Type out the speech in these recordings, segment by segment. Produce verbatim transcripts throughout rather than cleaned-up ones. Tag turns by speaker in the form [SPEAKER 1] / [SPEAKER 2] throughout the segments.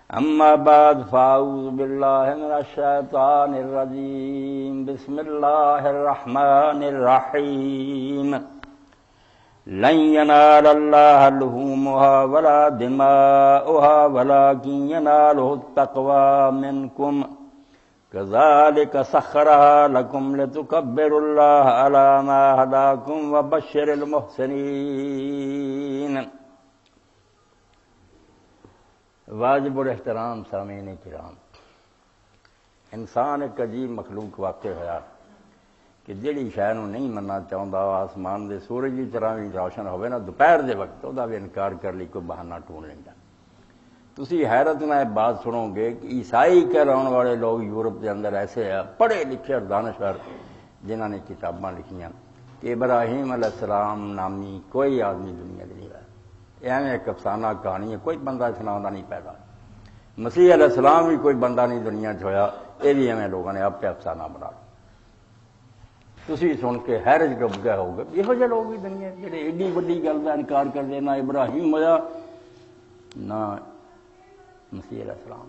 [SPEAKER 1] اما بعد فاعوذ باللہ من الشیطان الرجیم بسم اللہ الرحمن الرحیم لن ينال الله لحومها ولا دماؤها ولكن يناله التقوى منكم كذلك سخرها لكم لتكبروا الله على ما هداكم وبشر المحسنين. واجب الاحترام سامعین کرام، انسان ایک عجیب مخلوق واقع ہوا کہ جہی شے نوں نہیں مننا چاہتا، آسمان دے سورج کی طرح بھی روشن ہوئے نا دوپہر دے وقت وہ بھی انکار کر لی، کوئی بہانہ ٹونڈ لینا. تسی حیرت نال بات سنو گے کہ عیسائی کہلاؤن والے لوگ یورپ کے اندر ایسے ہیں پڑھے لکھے اور دانشور جنہوں نے کتاباں لکھیاں کہ ابراہیم علیہ السلام نامی کوئی آدمی دنیا میں نہیں ہوا. ایویں ایک افسانہ کہانی ہے، کوئی بندہ سنا نہیں پیدا. مسیح علیہ السلام بھی کوئی بندہ نہیں دنیا چ ہویا، یہ بھی ایویں لوگوں نے آپ افسانہ بنا لیا. تسی سن کے حیرت ڈب گئے ہو گے یہو جہے لوگ بھی دنیا جڑے ایڈی وڈی گل کا انکار کرتے، نہ ابراہیم ہویا نہ مسیح علیہ السلام.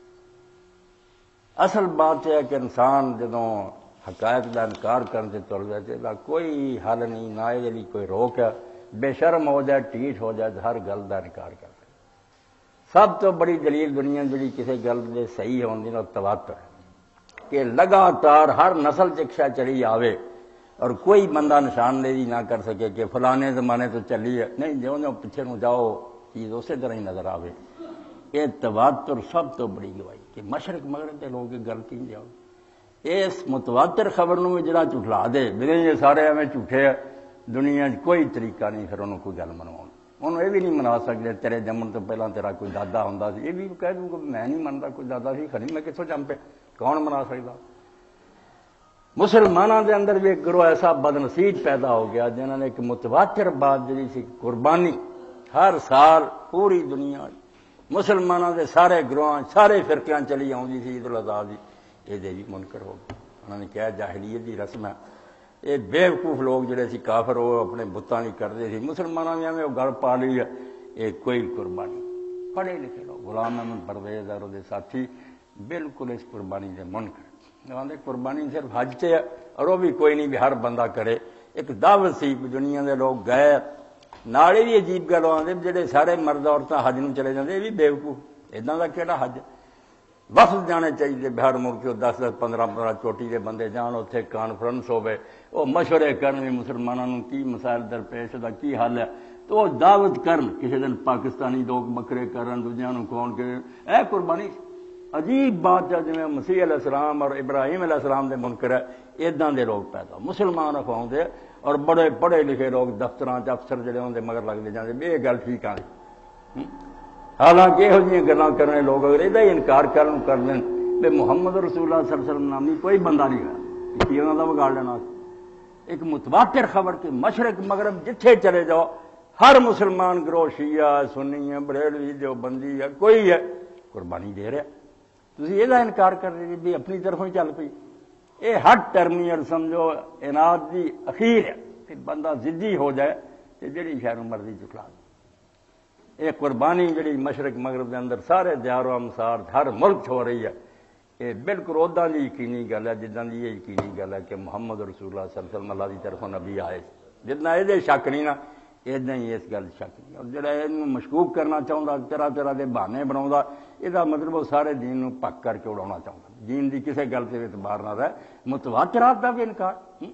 [SPEAKER 1] اصل بات یہ ہے کہ انسان جدوں حقائق کا انکار کرنے سے تر جائے تو کوئی حل نہیں، نہ یہ کوئی روک ہے. بے شرم ہو جائے، ٹھیٹ ہو جائے تو ہر گل کا انکار کر سکے. سب تو بڑی دلیل دنیا جی کسی گل کے صحیح ہونے کا تواتر ہے کہ لگاتار ہر نسل چکشا چلی آوے اور کوئی بندہ نشاندہی نہ کر سکے کہ فلانے زمانے تو چلی ہے، نہیں جو جو پیچھے نو جاؤ چیز اسی طرح ہی نظر آوے. یہ تواتر سب تو بڑی گواہی کہ مشرق مغرب کے لوگ غلطی نہیں جاؤ. اس متواتر خبر نو جڑا جھٹلا دے میرے یہ سارے ایویں جھوٹے ہے، دنیا کوئی طریقہ نہیں پھر انہوں کوئی گل منوا. انہوں یہ بھی نہیں منا سکتے تیرے جمن تو پہلے تیرا کوئی دادا ہوں سی، یہ بھی کہہ دوں کہ میں نہیں منتا کوئی دادا سی خری میں کتوں جم پہ، کون منا سکتا. مسلمانوں کے اندر بھی ایک گروہ ایسا بدنصیب پیدا ہو گیا جنہوں نے ایک متواتر بات جی سی قربانی ہر سال پوری دنیا مسلمانوں کے سارے گروہ سارے فرقیاں چلی آؤں سی عید الاضحیٰ دی، یہ بھی منکر ہو گئی. انہوں نے کہا جاہلیت کی رسم ہے. یہ بےوقوف لوگ جڑے سی کافر وہ اپنے بتاں نہیں کرتے سی، مسلمانوں نے ہمیں وہ گل پا لی ہے. یہ کوئی قربانی پڑھے لکھے لوگ غلام احمد پرویز اور وہ ساتھی بالکل اس قربانی سے منکر. قربانی صرف حج سے ہے اور وہ بھی کوئی نہیں بھی ہر بندہ کرے. ایک دعوت سی دنیا کے لوگ گئے نالے بھی عجیب گل آتے جڑے سارے مرد عورتیں حج نو چلے جاتے، یہ بھی بےوقوف. ادا کا کہڑا حج؟ وفد جانے چاہیے باہر ملک دس دس پندرہ پندرہ چوٹی کے بندے جان، اتنے کانفرنس ہوئے وہ مشورے کرن بھی مسلمانوں کی مسائل درپیش دا کی حل ہے تو وہ دعوت کرن. کسی دن پاکستانی لوگ بکرے کرن دوجیاں نوں کھون کے اے قربانی. عجیب بات ہے جی مسیح علیہ السلام اور ابراہیم علیہ السلام دے منکر ہے ادا دے لوگ پیدا مسلمان اخواؤں دے اور بڑے پڑھے لکھے لوگ دفتراں چ افسر جڑے ہوندے مگر لگتے جاندے یہ گل ٹھیک آ. حالانکہ یہو جی گلاں کرنے لوگ اگر یہ انکار کرن کر دیں کہ محمد رسول اللہ صلی اللہ علیہ وسلم نامی کوئی بندہ نہیں ہے کہ انہوں کا بگاڑ لینا. ایک متواتر خبر کہ مشرق مغرب جتھے چلے جاؤ ہر مسلمان گروہ شیعہ سنی ہے بریلوی جو بندی ہے کوئی ہے قربانی دے رہا. تسی یہ انکار کر رہے بھی اپنی طرفوں ہی چل پئی. یہ ہر ٹرمینل سمجھو عناد دی اخیر ہے کہ بندہ ضدی ہو جائے تو جڑی شہر مرضی جٹلا دے. یہ قربانی جڑی مشرق مغرب کے اندر سارے دیار و امسار ہر ملک ہو رہی ہے یہ بالکل ادا کی یقینی گل ہے جداں دی یہ یقینی گل ہے کہ محمد رسول اللہ صلی اللہ علیہ وسلم اللہ کی طرفوں نبی آئے. جتنا یہ شک نہیں نا ادا ہی اس گل شک نہیں. اور جڑا یہ مشکوک کرنا چاہتا طرح طرح کے بہانے بنا یہ مطلب وہ سارے دین نو پک کر کے اڑانا چاہتا. دین کی کسی گل سے اعتبار نہ رہے. متواترات کا بھی انکار.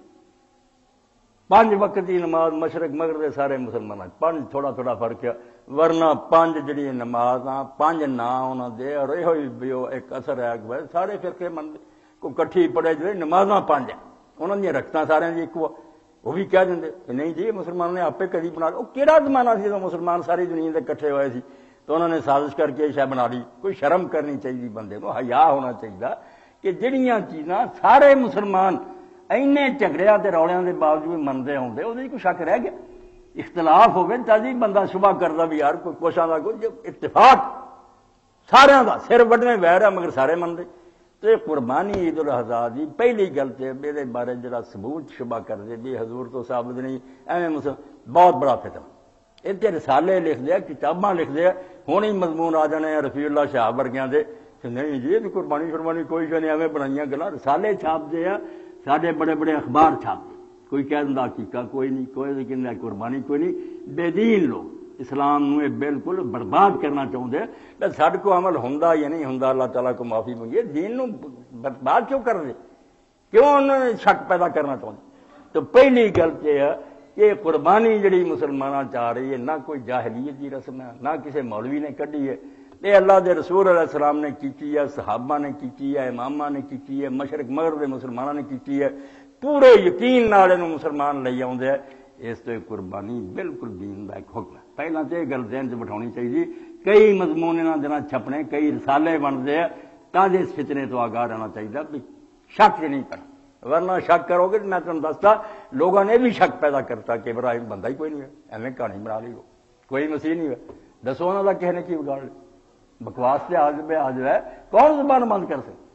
[SPEAKER 1] پانچ وقت کی نماز مشرق مغرب کے سارے مسلمان پانچ تھوڑا تھوڑا فرق ہے ورنہ پانچ جڑی نماز پانچ نہ انہوں دے اور یہ ایک اثر ہے کہ سارے فرقے من کو کٹھی پڑے جو نمازاں پانچ ہیں انہوں نے رکھتا سارے جی ایک وہ بھی کہہ دیں کہ نہیں جی مسلمانوں نے آپ کدی بنا لیا. وہ کہڑا زمانہ سی جب مسلمان ساری دنیا سے کٹھے ہوئے سی تو انہوں نے سازش کر کے شاید بنا لی. کوئی شرم کرنی چاہیے بندے کو، حیا ہونا چاہیے کہ جڑیاں چیزاں سارے مسلمان اینے جھگڑیاں تے رولیاں دے باوجود منتے ہوندے وہ کوئی شک رہ گیا. اختلاف ہوگی تازی بندہ شبہ کرتا بھی یار کوئی کوشاں کا کوئی اتفاق سارے کا سر وڈنے ویر ہے مگر سارے منتے. تو یہ قربانی عید الاضحیٰ دی پہلی گل تے میرے بارے جڑا ثبوت شبہ کرتے بھی حضور تو ثابت نہیں ایویں مسلم بہت بڑا فتنہ. اتنے رسالے لکھ دیا کتاباں لکھ دیا ہوں ہی مضمون آ جانے رفیع اللہ شہاب ورگیاں دے کہ نہیں جی یہ قربانی شربانی کوئی شہ نہیں، ایویں بنائیاں گلا رسالے چھاپ دے آ سارے بڑے بڑے اخبار چھاپ دے، کوئی کہہ دیندا عقیقہ کوئی نہیں، کوئی کہندا قربانی کوئی نہیں، بے دین لوگ اسلام نو بالکل برباد کرنا چاہتے ہیں۔ سڈے کو عمل ہوندا یا نہیں ہوندا اللہ تعالیٰ کو معافی منگیے، دین نو برباد کیوں کر دے، کیوں انہوں نے شک پیدا کرنا چاہتے؟ تو پہلی گل یہ ہے کہ قربانی جڑی مسلمانوں چاہ رہی ہے نہ کوئی جاہلیت کی رسم ہے، نہ کسی مولوی نے کڈی ہے، یہ اللہ دے رسول علیہ السلام نے کیتی ہے، صحابہ نے کیتی ہے، امامہ نے کیتی ہے، مشرق مغرب دے مسلمانوں نے کیتی ہے، پورے یقین نال انہوں مسلمان لے آؤندے ہے۔ اس تو قربانی بالکل دین دا ایک حکم ہے۔ پہلا تو یہ گل ذہن چ بٹھانی چاہیے، کئی مضمون انہاں دناں چھپنے، کئی رسالے بنتے ہیں، تاکہ اس فتنے تو آگاہ رہنا چاہیے بھی شک نہیں کرنا، ورنہ شک کرو گے میں تمہیں دستا لوگوں نے بھی شک پیدا کرتا کہ ابراہیم بندہ ہی کوئی نہیں ہے، ایویں کہانی بنا لی، کوئی مسیح نہیں ہے، دسو انہوں کا کسی نے کی بگاڑ لیا، بکواس سے آج پہ آج ہے کون زبان بند کر سکے؟